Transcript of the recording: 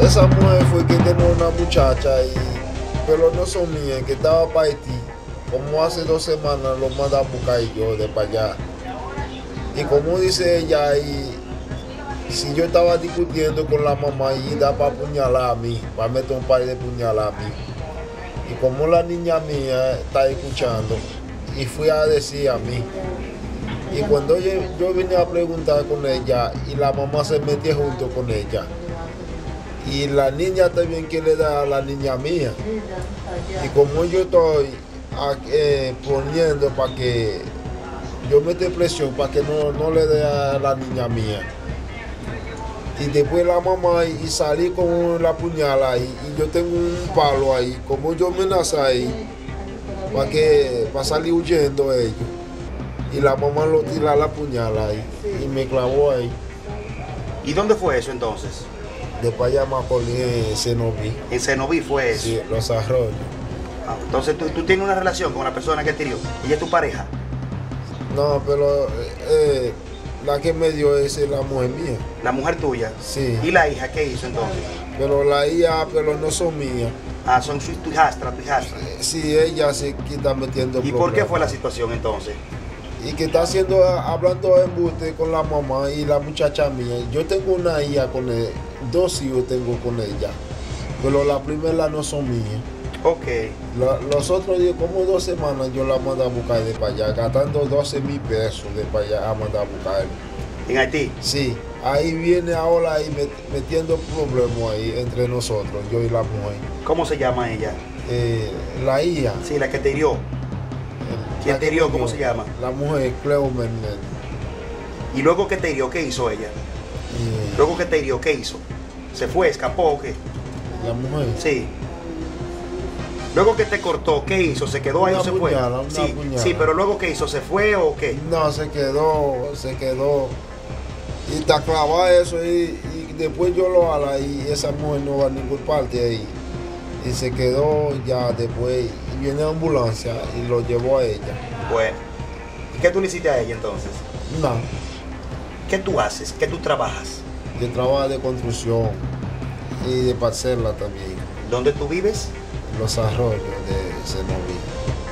Esa mujer fue que tenía una muchacha, pero no son mías, que estaba para Haití. Como hace 2 semanas lo manda a buscar yo de para allá. Y como dice ella, si yo estaba discutiendo con la mamá y da para apuñalar a mí, para meter un par de puñalas a mí. Y como la niña mía está escuchando, y fui a decir a mí. Y cuando yo vine a preguntar con ella, y la mamá se metió junto con ella. Y la niña también quiere dar a la niña mía. Y como yo estoy poniendo para que yo mete presión para que no le dé a la niña mía. Y después la mamá y salí con la puñala ahí, y yo tengo un palo ahí, como yo amenacé ahí, para salir huyendo ellos. Y la mamá lo tira la puñala ahí y me clavó ahí. ¿Y dónde fue eso entonces? De para allá Macorís, en Cenoví. En Cenoví fue eso. Sí, Los Arroyos. Entonces tú tienes una relación con la persona que te dio. ¿Ella es tu pareja? No, pero la que me dio es la mujer mía. ¿La mujer tuya? Sí. ¿Y la hija qué hizo entonces? Pero la hija, pero no son mías. Son tu hijastra, tu hijastra. Sí, ella se está metiendo ¿Y problemas. por qué fue la situación entonces? Y que está hablando embuste con la mamá y la muchacha mía. Yo tengo una hija con él, 2 hijos tengo con ella, pero la primera no son mías. Ok. Los otros días, como 2 semanas, yo la mando a buscar de para allá, gastando 12,000 pesos de para allá a mandar a buscar. ¿En Haití? Sí, ahí viene ahora ahí metiendo problemas ahí entre nosotros, yo y la mujer. ¿Cómo se llama ella? La hija. Sí, la que te hirió. ¿Quién te hirió? ¿Cómo se llama? La mujer, Cleo Menéndez. ¿Y luego que te hirió, qué hizo ella? Luego que te hirió, ¿qué hizo? ¿Se fue, escapó o qué? La mujer. Sí. Luego que te cortó, ¿qué hizo? ¿Se quedó ahí o se fue? Sí, pero luego ¿qué hizo? ¿Se fue o qué? No, se quedó. Y está clavado eso y después yo lo ala y esa mujer no va a ninguna parte ahí. Y se quedó ya después, y viene la ambulancia y lo llevó a ella. Bueno, ¿y qué tú le hiciste a ella entonces? No, ¿Qué tú haces? ¿Qué tú trabajas? yo trabajo de construcción y de parcela también. ¿Dónde tú vives? Los Arroyos de Cenoví.